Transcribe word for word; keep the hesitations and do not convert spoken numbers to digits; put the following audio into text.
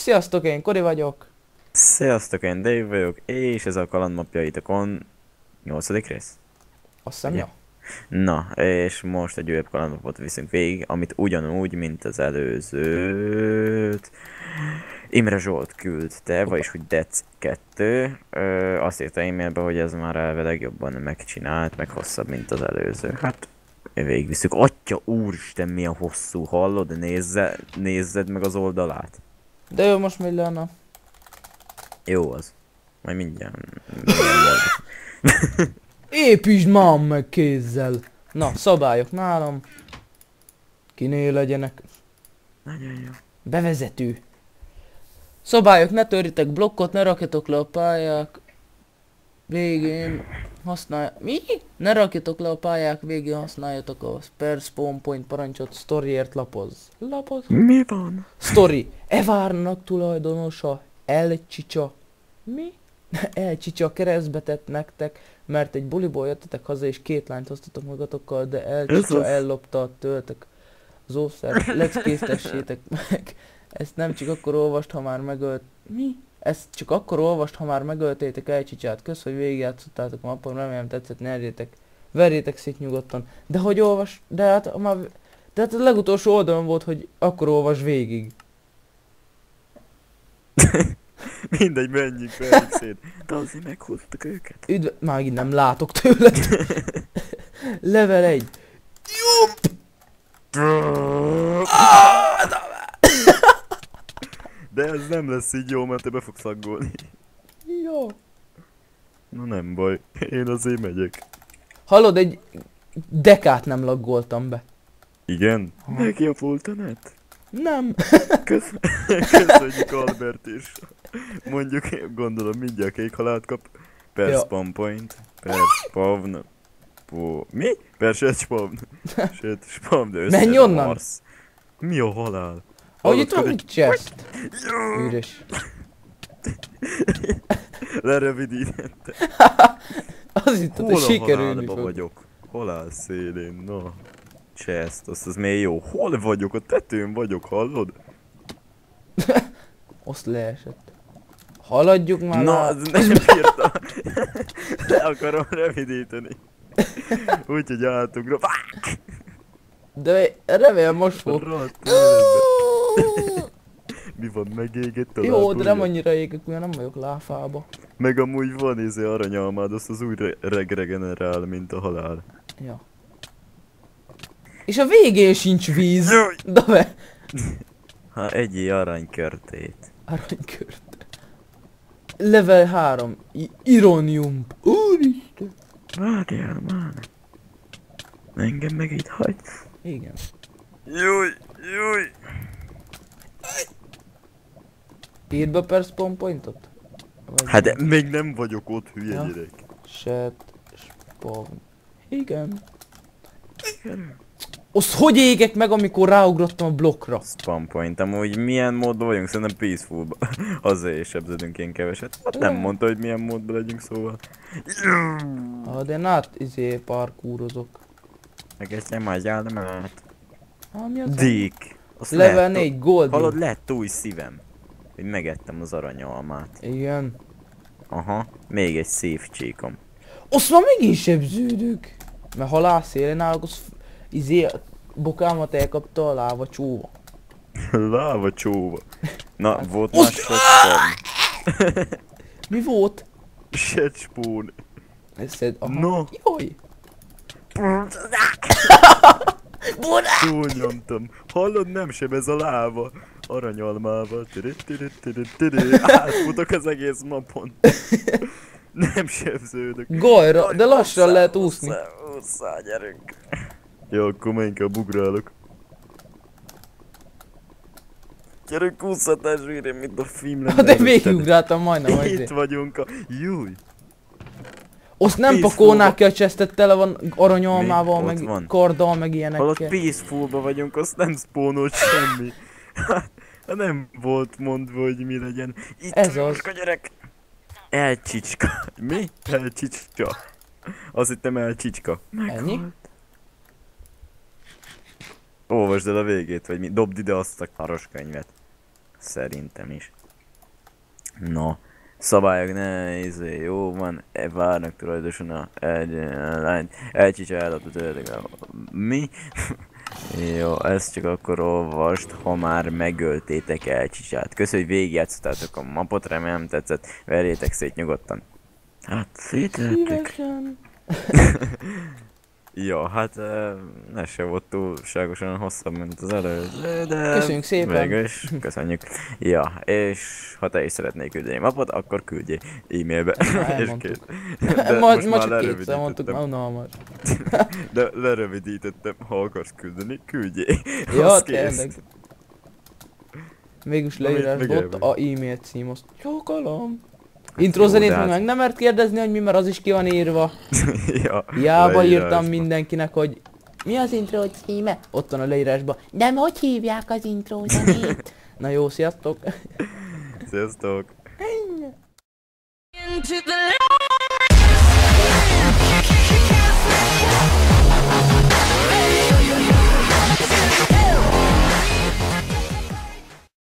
Sziasztok, én Kori vagyok. Sziasztok, én Dave vagyok, és ez a kalandmapjaitokon nyolcadik rész. Azt hiszem, Ugye? ja. Na, és most egy újabb kalandmapot viszünk végig, amit ugyanúgy, mint az előzőt Imre Zsolt küldte, vagyis hogy Dec kettő. Ö, azt írta e-mailbe, hogy ez már elvileg jobban megcsinált, meg hosszabb, mint az előző. Hát, végigviszük. Atya úristen, milyen hosszú, hallod? Nézze, nézzed meg az oldalát. De jó, most mi lenne? Jó az. Majd mindjárt. mindjárt Építsd már meg kézzel. Na, szabályok nálam. Kinél legyenek. Nagyon jó. Bevezető. Szabályok, ne törjétek blokkot, ne rakjatok le a pályák végén. Használj... Mi? Ne rakjatok le a pályák végén, használjatok a per spawn point parancsot, storyért lapoz. Lapoz? Mi van? Story. E várnak tulajdonosa. Elcsicsa. Mi? Elcsicsa keresztbe tett nektek, mert egy buliból jöttetek haza és két lányt hoztatok magatokkal, de elcsicsa az. ellopta tőletek az óvszert. Leckésztessétek meg. Ezt nem csak akkor olvast, ha már megölt... Mi? Ezt csak akkor olvast, ha már megöltétek Elcsicsát. Kösz, hogy végigjátszottátok a mapon, remélem tetszett, ne erjétek. Verjétek szét nyugodtan. De hogy olvas... De hát már... De hát a legutolsó oldalon volt, hogy akkor olvas végig. Mindegy, menjünk, menjünk szét. De azért meghoztuk őket. Üdv... Már így nem látok tőled. Level egy. De ez nem lesz így jó, mert te be fogsz aggódni. Jó. Na nem baj, én azért megyek. Hallod, egy dekát nem laggoltam be. Igen? Neki a fultanet? Nem. Kösz... Köszönjük Albert is. Mondjuk, gondolom mindjárt kék halált kap. Per Ja. spawn point. Per spawn. Po... Mi? Per set spawn. Set spawn, de össze. Menj onnan! Marsz. Mi a halál? Ahogy itt van Hallod, egy chest. Üres. lerövidítette. Az itt, hogy Hol a sikerülni halálba fog. vagyok? Hol áll szélén? Na. Chest, azt az még jó. Hol vagyok? A tetőn vagyok, hallod? Azt leesett. Haladjuk már. Na, át. az nem bírta. Le akarom rövidíteni. Úgyhogy átugrok. De remélem most fog. Rohadt életbe. Mi van, megégett a Jó, de lábúja? nem annyira égek, mert nem vagyok láfába. Meg amúgy van izé aranyalmád, azt az úgy re regregenerál, mint a halál. Ja. És a végén sincs víz. Jaj! De be. Ha egy aranykörtét. Aranykört. Level három. I Ironium. Úristen. Várjál már. Engem meg itt hagysz. Igen. Júj, júj. Írd be per spawn pointot? Vagy Hát de még nem vagyok ott, hülye Ja. gyerek. Set spawn. Igen. Azt hogy égek meg, amikor ráugrottam a blokkra? Spam point, amúgy milyen módban vagyunk? Szerintem peacefulba. Haza és sebződünk én keveset. Hát nem mondta, hogy milyen módban legyünk, szóval. Ah, de én át izé parkúrozok. Egészen magyar, nem át. Ah, mi az? Dick. Azt Level lehet- négy, gold. Hallod, lett új szívem. Hogy megettem az aranyalmát. Igen. Aha, még egy szív csíkom. Azt már megint sebződök. Mert halál szélén állok, az f- izé bokámat elkapta a láva csóva. Láva csóva. Na, Hát- volt Osz- más spam. Mi volt? Set spawn. Ez szed... Aha. No. Jaj. Túlnyomtam. Hallod, nem sebez a láva. Aranyalmával. Tiri, tiri, tiri, tiri. Átfutok az egész mapon. Nem sebződök. Gajra, de lassan lehet úszni. Ússzál, gyerünk. Jó, akkor már inkább ugrálok. Gyerünk, úszhatás végre, mint a filmben. De végigugráltam majdnem, hogy Itt vagyunk a... Júj! Azt nem Peaceful-ba- pakolnák ki a chestet, tele van aranyalmával, Mi? meg Ott van. karddal, meg Hallott, ilyenekkel. peacefulba vagyunk, azt nem spawnolt semmi. Hát nem volt mondva, hogy mi legyen. Itt Ez vagyunk az. a gyerek. Elcsicska. Mi? Elcsicska. Azt hittem elcsicska. Ennyi? Olvasd el a végét, vagy mi? Dobd ide azt a karos könyvet. szerintem is. No, szabályok ne, izé, jó van, e, várnak tulajdonosan a egy lány, egy csicsállatot öltek a... Mi? Jó, ezt csak akkor olvast, ha már megöltétek el csicsát. Köszönjük, hogy végigjátszottátok a mapot, remélem tetszett, verjétek szét nyugodtan. Hát, szétlettük. Ja, hát ez se volt túlságosan hosszabb, mint az előző, de... Köszönjük szépen! Végül is, köszönjük. Ja, és ha te is szeretnél küldeni mapot, akkor küldjél e-mailbe. Elmondtuk. Ma, ma csak kétszer mondtuk, ma unalmas. De lerövidítettem, ha akarsz küldeni, küldjél. Ja, tényleg. Mégis leírás még ott a e-mail cím, azt csókolom. Intro zenét hát- meg nem mert kérdezni, hogy mi, mert az is ki van írva. Ja, Hiába leírásba. írtam mindenkinek, hogy mi az intro címe? Ott van a leírásban. De hogy hívják az intro zenét? Na jó, sziasztok! Sziasztok! Into the